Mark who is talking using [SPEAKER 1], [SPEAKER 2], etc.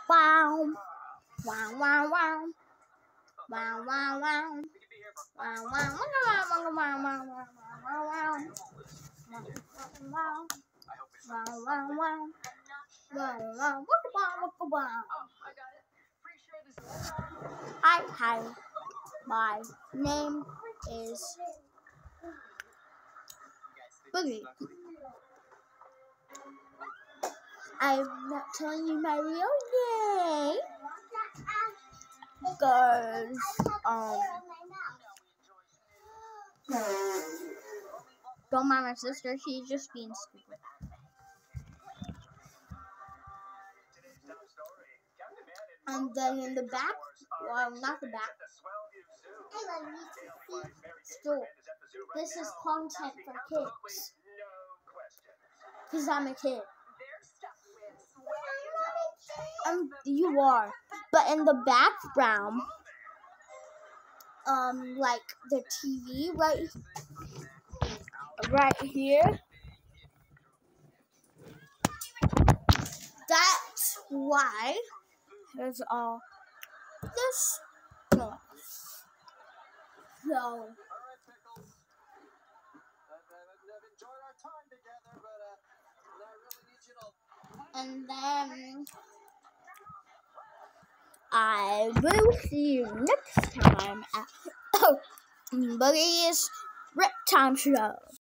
[SPEAKER 1] Wow. Wow, wow, wow. Wow, wow, wow. Wow, wow, wow, wow, wow, wow, wow, wow. Wow, wow, wow. Wow, wow. Hi. My name is Boogie. I'm not telling you my real name. Because, don't mind my sister, she's just being stupid. And then in the back, well, not the back, still, this is content for kids. Because I'm a kid. You are. But in the background, like the TV right here. That's why there's all this stuff. So, and then I will see you next time at Boogie's Rip Time Show.